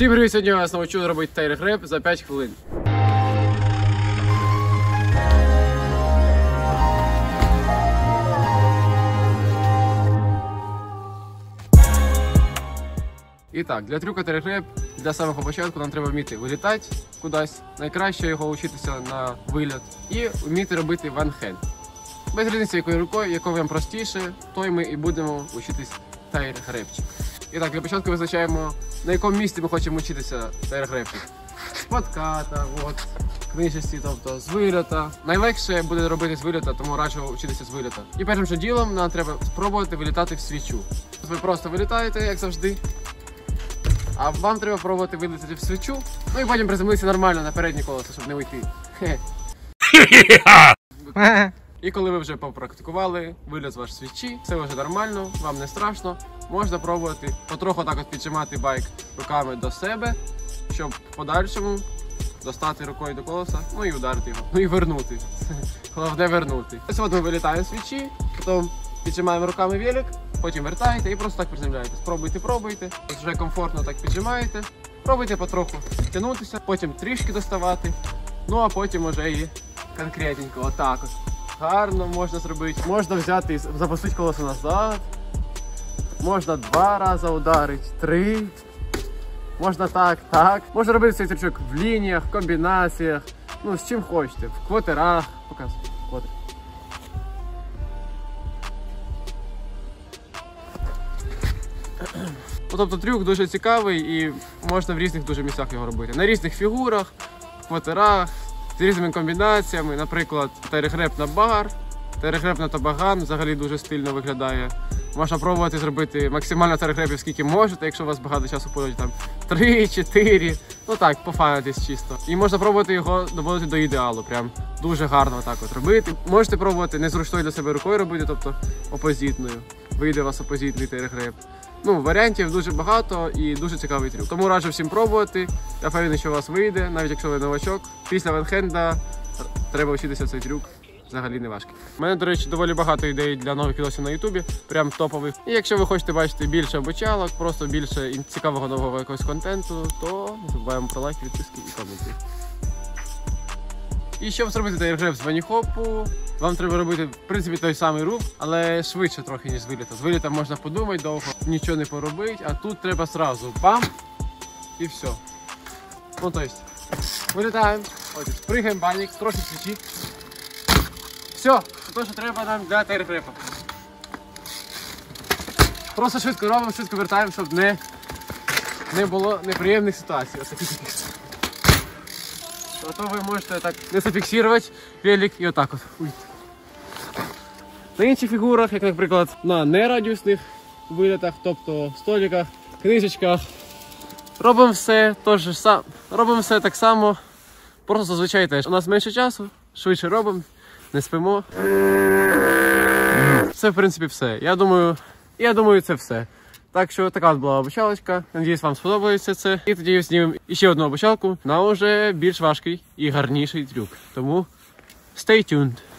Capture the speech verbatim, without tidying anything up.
Всім привіт! Сьогодні я вас навчу робити тайр-греб за п'ять хвилин. І так, для трюка тайр-греб, для самого початку нам треба вміти вилітати кудись. Найкраще його вчитися на виліт. І вміти робити ван-хенд. Без різниці якою рукою, якою вам простіше, то й ми і будемо вчитись тайр-гребчик. І так, для початку визначаємо, на якому місці ми хочемо вчитися тайр-гребчик. З подката, от, книжці, тобто з вильота. Найлегше буде робити з вильота, тому раджу вчитися з вильота. І першим же ділом нам треба спробувати вилітати в свічу. Ви просто вилітаєте, як завжди. А вам треба пробувати вилетіти в свічу, ну і потім приземлитися нормально на переднє колесо, щоб не уйти. І коли ви вже попрактикували виліт з ваш свічі, все вже нормально, вам не страшно, можна пробувати потроху так от піджимати байк руками до себе, щоб в подальшому достати рукою до колеса, ну і ударити його, ну і вернути. Головне вернути. Ось от ми вилітаємо з свічі, потім піджимаємо руками велик, потім вертаєте і просто так приземляєте. Спробуйте, пробуйте, вже комфортно так піджимаєте, пробуйте потроху тягнутися, потім трішки доставати, ну а потім вже і конкретненько, отак от. Гарно можна зробити, можна взяти і запустити колесо назад, можна два рази ударити, три, можна так, так. Можна робити цей трючок в лініях, в комбінаціях, ну з чим хочете, в квотерах, показуй, квотер. Тобто трюк дуже цікавий і можна в різних дуже місцях його робити. На різних фігурах, в квотерах, з різними комбінаціями, наприклад, тайр-греб на бар, тайр-греб на табаган, взагалі дуже стильно виглядає. Можна пробувати зробити максимально тайр-гребів, скільки можете, якщо у вас багато часу подають, там три чотири, ну так, пофанитись чисто. І можна пробувати його доводити до ідеалу, прям дуже гарно так от робити. Можете пробувати незручною для себе рукою робити, тобто опозитною. Вийде у вас опозитний тайр-греб. Ну, варіантів дуже багато і дуже цікавий трюк. Тому раджу всім пробувати. Я впевнений, що у вас вийде, навіть якщо ви новачок. Після ван-хенда треба вчитися цей трюк. Взагалі не важкий. У мене, до речі, доволі багато ідей для нових відосів на ютубі, прям топових. І якщо ви хочете бачити більше обучалок, просто більше цікавого нового якогось контенту, то не забуваємо про лайк, підписки і коменти. І щоб зробити тайр-греб з бані-хопу, вам треба робити, в принципі, той самий рух, але швидше трохи, ніж з виліта. З виліта можна подумати довго, нічого не поробити, а тут треба сразу бам і все. Ну, то есть, вилітаємо, ось, спригаємо, банік, трохи свічі. Все, це те, що треба нам для тайр-греба. Просто швидко робимо, швидко вертаємо, щоб не, не було неприємних ситуацій. Ось такі такі. А то ви можете так не зафіксувати велик і отак от уйти. На інших фігурах, як, наприклад, на нерадіусних вилітах, тобто столиках, книжечках, робимо все, тож сам, робимо все так само, просто зазвичай теж. У нас менше часу, швидше робимо, не спимо. Це, в принципі, все. Я думаю, я думаю, це все. Так що така от була обучалочка. Надіюсь, вам сподобається це. І тоді знімемо ще одну обучалку на вже більш важкий і гарніший трюк. Тому stay tuned.